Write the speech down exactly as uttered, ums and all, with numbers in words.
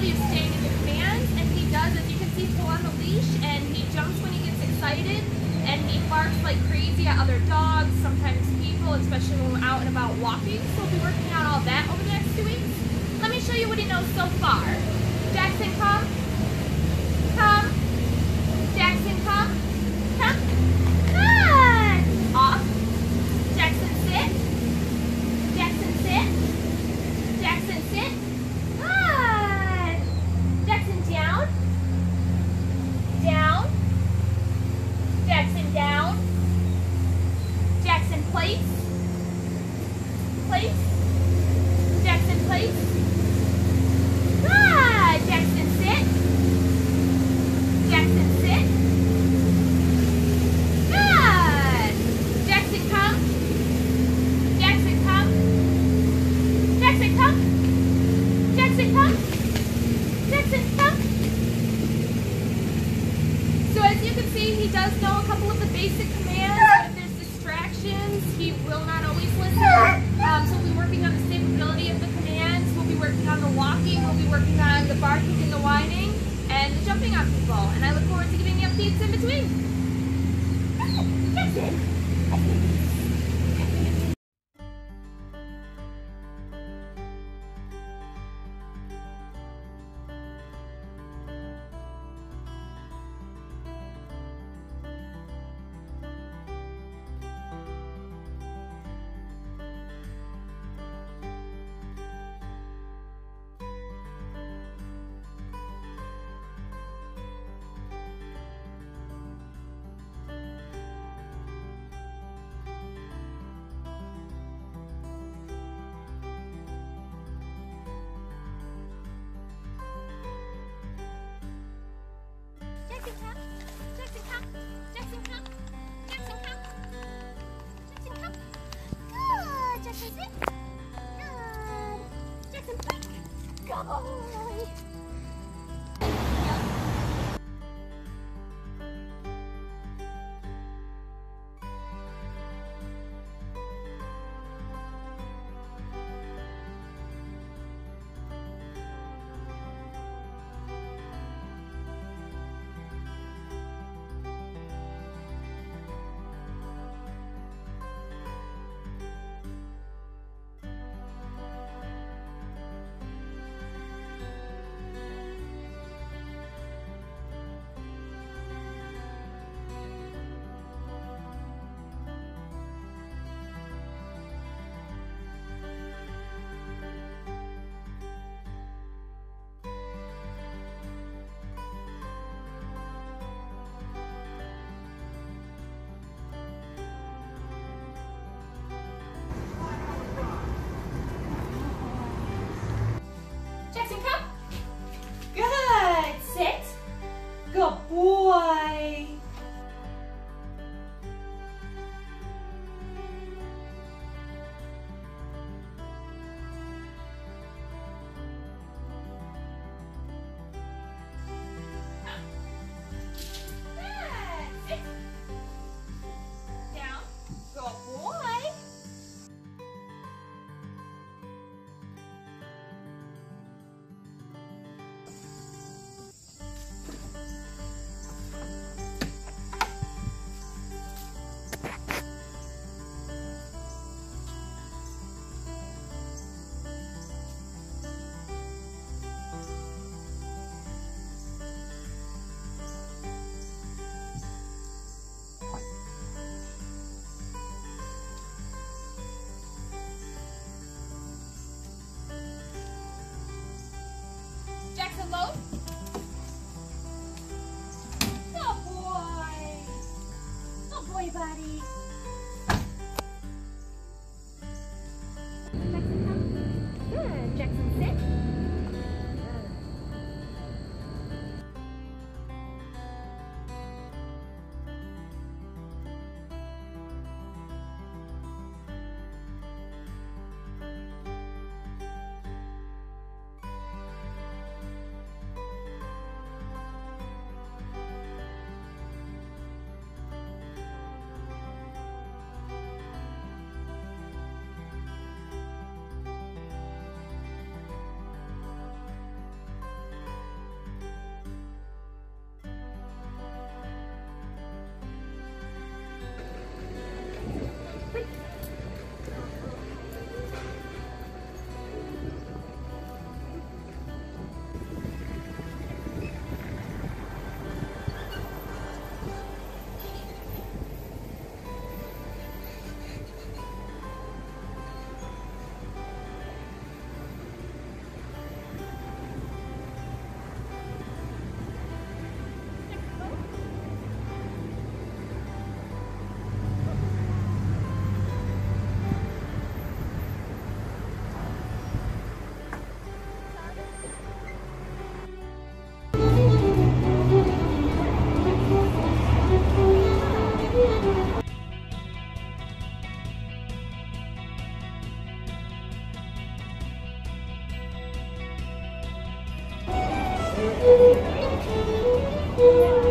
ability of staying in the commands, and he does, as you can see, pull on the leash, and he jumps when he gets excited, and he barks like crazy at other dogs, sometimes people, especially when we're out and about walking. So we'll be working on all that over the next two weeks. Let me show you what he knows so far. Jackson, come. Come. Jackson, come. Come. Good. Off. Jackson, sit. Jackson, sit. Jackson, sit. Good. Jackson, down. Down. Jackson, down. Jackson, place. Place. Jackson, place. Good. Jackson, sit. Jackson, sit. Good. Jackson, come. Jackson, come. Jackson, come. Jackson, come. Jackson, come. So as you can see, he does know a couple of the basic commands, but if there's distractions, he will not always listen. Um, so we'll be working on the stability of the commands, we'll be working on the walking, we'll be working on the barking and the whining, and the jumping on people. And I look forward to giving you updates in between. Jackson! Jackson, come. Jackson, come. Jackson, come. Jackson, come. Jackson, come. Good. Jackson, sit. Good. Jackson, quick. Good boy. Yeah.